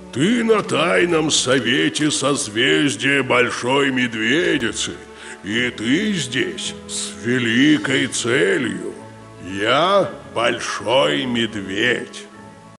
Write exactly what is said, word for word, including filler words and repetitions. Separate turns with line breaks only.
Ты на тайном совете созвездия Большой Медведицы, и ты здесь с великой целью. Я Большой Медведь.